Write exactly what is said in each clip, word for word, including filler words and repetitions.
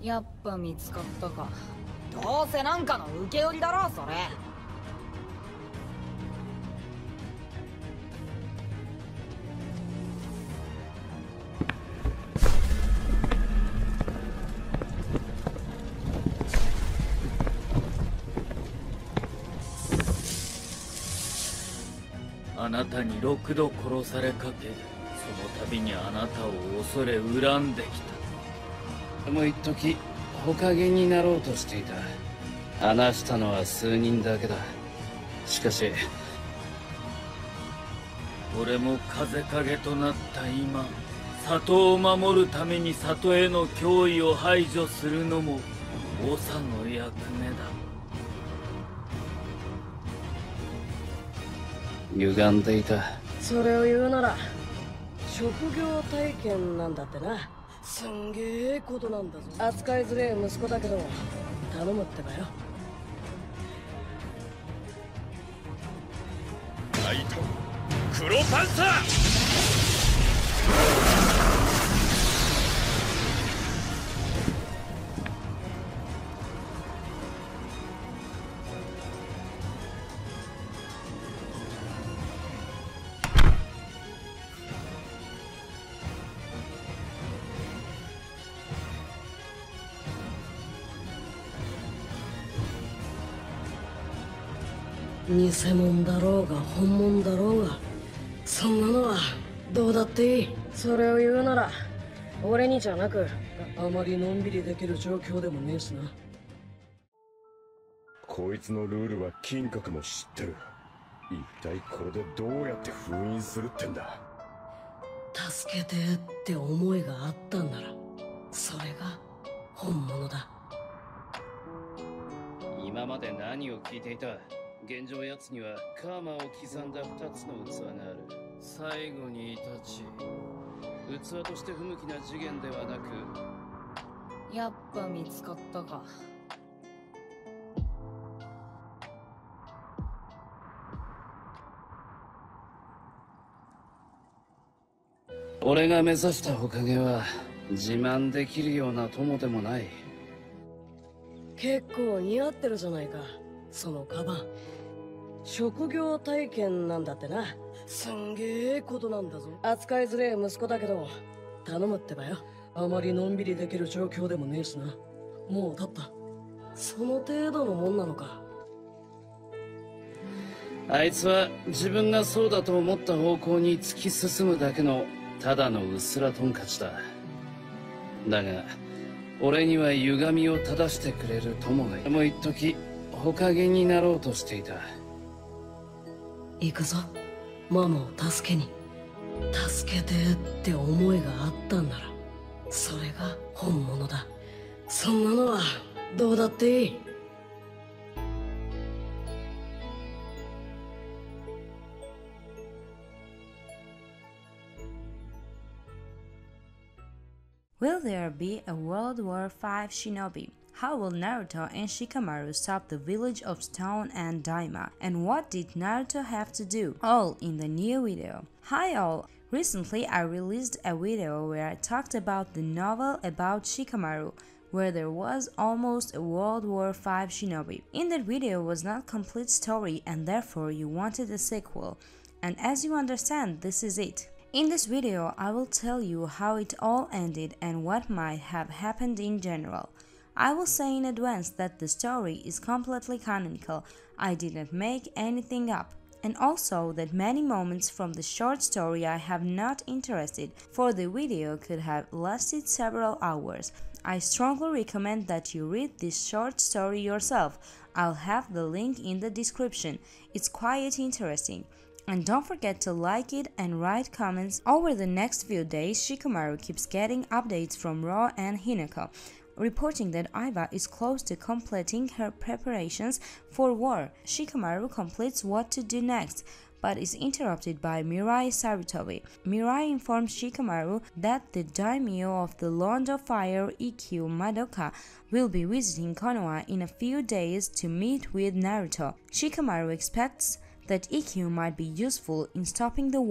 やっぱ見つかったか。どうせなんかの受け売りだろそれ。 あなたに六度殺されかけ、その度にあなたを恐れ恨んできた。 もう一時ほかげになろうとしていた。話したのは数人だけだ。しかし俺も風影となった今、里を守るために里への脅威を排除するのも長の役目だ。 歪んでいた。 それを言うなら職業体験なんだってな。すんげえことなんだぞ。扱いづれえ息子だけど頼むってばよ。 ナイト黒パンサー。 偽物だろうが本物だろうがそんなのはどうだっていい。それを言うなら俺にじゃなくあまりのんびりできる状況でもねえしな。 こいつのルールは金閣も知ってる。一体これでどうやって封印するってんだ。 助けてって思いがあったんならそれが本物だ。 今まで何を聞いていた。現状奴にはカーマを刻んだ二つの器がある。最後に立ち器として不向きな次元ではなく。 やっぱ見つかったか。 俺が目指したほかげは自慢できるような友でもない。 結構似合ってるじゃないかそのカバン。職業体験なんだってな。すんげえことなんだぞ。扱いづれえ息子だけど頼むってばよ。あまりのんびりできる状況でもねえしな。もう立った。その程度のもんなのか。 あいつは自分がそうだと思った方向に突き進むだけのただのうっすらトンカチだ。だが俺には歪みを正してくれる友がいる。もう一時ほかげになろうとしていた。 行くぞママを助けに。助けてって思いがあったんならそれが本物だ。そんなのはどうだっていい。 Will there be a World War Five shinobi? How will Naruto and Shikamaru stop the village of Stone and Daima? And what did Naruto have to do? All in the new video. Hi all! Recently I released a video where I talked about the novel about Shikamaru, where there was almost a World War Five shinobi. In that video was not complete story and therefore you wanted a sequel. And as you understand, this is it. In this video, I will tell you how it all ended and what might have happened in general. I will say in advance that the story is completely canonical, I did not make anything up, and also that many moments from the short story I have not interested, for the video could have lasted several hours. I strongly recommend that you read this short story yourself. I'll have the link in the description. It's quite interesting. And don't forget to like it and write comments. Over the next few days, Shikamaru keeps getting updates from Ro and Hinako, reporting that Aiba is close to completing her preparations for war. Shikamaru completes what to do next, but is interrupted by Mirai Sarutobi. Mirai informs Shikamaru that the daimyo of the Land of Fire, Ikkyu Madoka, will be visiting Konoha in a few days to meet with Naruto. Shikamaru expects that Ikkyu might be useful in stopping the war.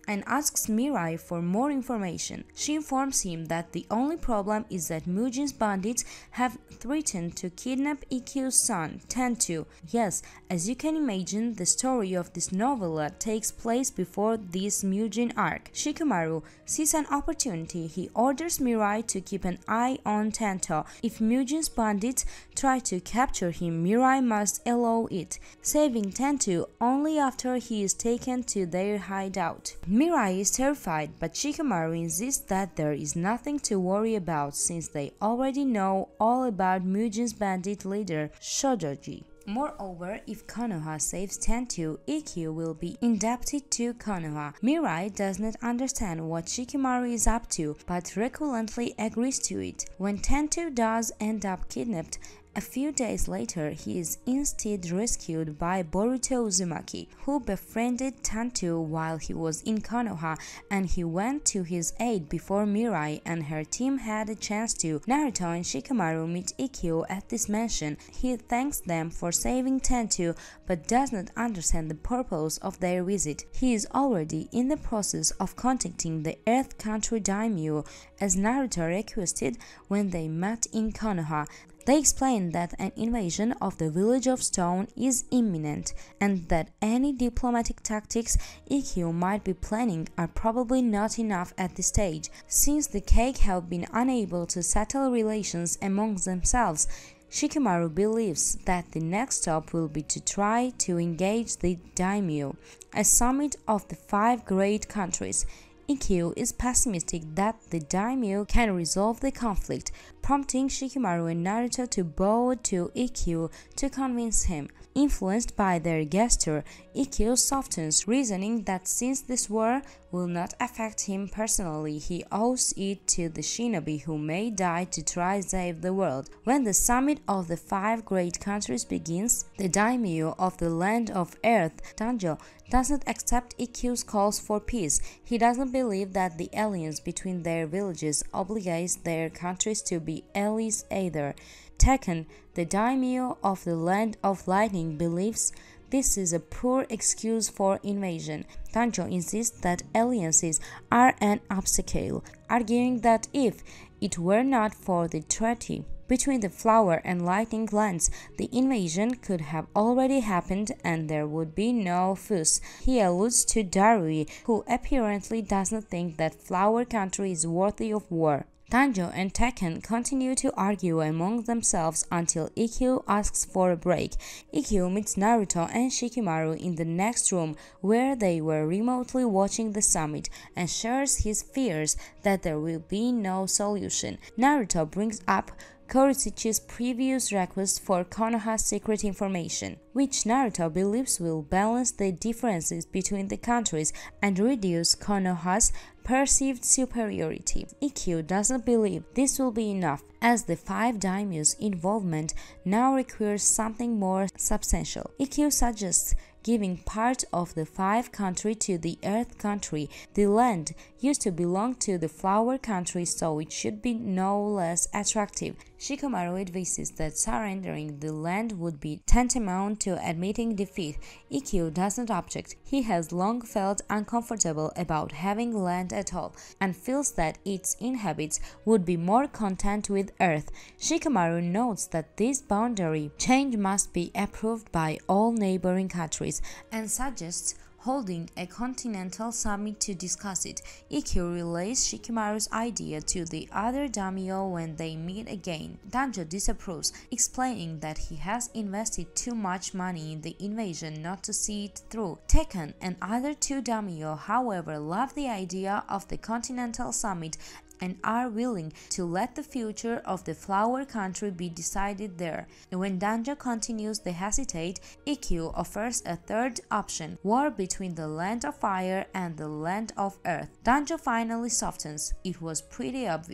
and asks Mirai for more information. She informs him that the only problem is that Mujin's bandits have threatened to kidnap Ikkyo's son, Tentu. Yes, as you can imagine, the story of this novella takes place before this Mujin arc. Shikamaru sees an opportunity. He orders Mirai to keep an eye on Tento. If Mujin's bandits try to capture him, Mirai must allow it, saving Tentu only after he is taken to their hideout. Mirai is terrified, but Shikamaru insists that there is nothing to worry about since they already know all about Mujin's bandit leader, Shojoji. Moreover, if Konoha saves Tentu, Ikkyo will be indebted to Konoha. Mirai does not understand what Shikamaru is up to, but reluctantly agrees to it. When Tentu does end up kidnapped, a few days later, he is instead rescued by Boruto Uzumaki, who befriended Tentu while he was in Konoha, and he went to his aid before Mirai and her team had a chance to. Naruto and Shikamaru meet Ikkyo at this mansion. He thanks them for saving Tentu, but does not understand the purpose of their visit. He is already in the process of contacting the Earth Country daimyo, as Naruto requested when they met in Konoha. They explain that an invasion of the village of stone is imminent and that any diplomatic tactics Ikkyo might be planning are probably not enough at this stage, since the kage have been unable to settle relations among themselves. Shikamaru believes that the next stop will be to try to engage the daimyo, a summit of the five great countries. Ikkyo is pessimistic that the daimyo can resolve the conflict, prompting Shikamaru and Naruto to bow to Ikkyo to convince him. Influenced by their gesture, Ikkyo softens, reasoning that since this war will not affect him personally, he owes it to the shinobi who may die to try to save the world. When the summit of the five great countries begins, the daimyo of the land of earth, Danjo, does not accept Ikkyo's calls for peace. He doesn't believe that the alliance between their villages obligates their countries to be allies either. Tekken, the daimyo of the land of lightning, believes this is a poor excuse for invasion. Danjo insists that alliances are an obstacle, arguing that if it were not for the treaty between the flower and lightning lands, the invasion could have already happened and there would be no fuss. He alludes to Darui, who apparently does not think that flower country is worthy of war. Danjo and Tekken continue to argue among themselves until Ikkyo asks for a break. Ikkyo meets Naruto and Shikamaru in the next room where they were remotely watching the summit and shares his fears that there will be no solution. Naruto brings up Koritsuchi's previous request for Konoha's secret information, which Naruto believes will balance the differences between the countries and reduce Konoha's perceived superiority. Ikkyo doesn't believe this will be enough, as the five daimyo's involvement now requires something more substantial. Ikkyo suggests giving part of the five country to the earth country. The land used to belong to the flower country, so it should be no less attractive. Shikamaru advises that surrendering the land would be tantamount to admitting defeat. Ikkyo doesn't object. He has long felt uncomfortable about having land at all and feels that its inhabitants would be more content with earth. Shikamaru notes that this boundary change must be approved by all neighboring countries and suggests holding a continental summit to discuss it. Ikkyo relays Shikamaru's idea to the other daimyo when they meet again. Danjo disapproves, explaining that he has invested too much money in the invasion not to see it through. Tekken and other two daimyo, however, love the idea of the continental summit and are willing to let the future of the flower country be decided there. When Danjo continues to hesitate, Ikkyo offers a third option, war between the land of fire and the land of earth. Danjo finally softens. It was pretty obvious.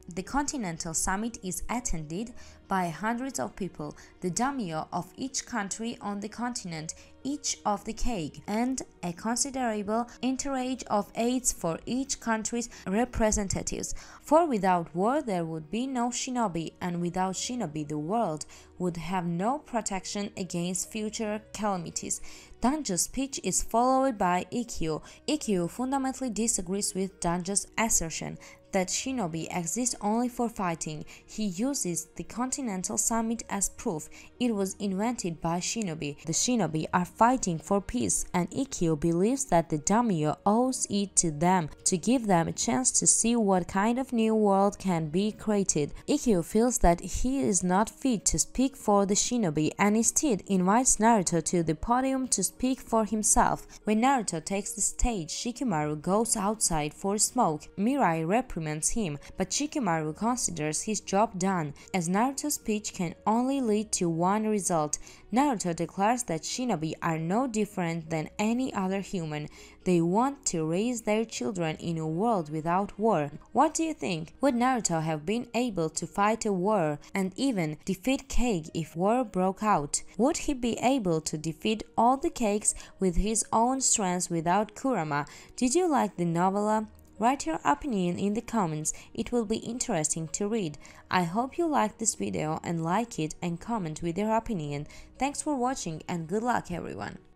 The Continental Summit is attended by hundreds of people, the daimyo of each country on the continent, each of the kage, and a considerable entourage of aides for each country's representatives. For without war there would be no shinobi, and without shinobi the world would have no protection against future calamities. Danjo's speech is followed by Ikkyo. Ikkyo fundamentally disagrees with Danjo's assertion that shinobi exist only for fighting. He uses the Continental Summit as proof it was invented by shinobi. The shinobi are fighting for peace, and Ikkyo believes that the daimyo owes it to them to give them a chance to see what kind of new world can be created. Ikkyo feels that he is not fit to speak for the shinobi and instead invites Naruto to the podium to speak for himself. When Naruto takes the stage, Shikamaru goes outside for a smoke. Mirai reprimands him, but Shikamaru considers his job done, as Naruto's speech can only lead to one result. Naruto declares that shinobi are no different than any other human. They want to raise their children in a world without war. What do you think? Would Naruto have been able to fight a war and even defeat Kage if war broke out? Would he be able to defeat all the Kages with his own strength without Kurama? Did you like the novella? Write your opinion in the comments, it will be interesting to read. I hope you liked this video and like it and comment with your opinion. Thanks for watching and good luck everyone.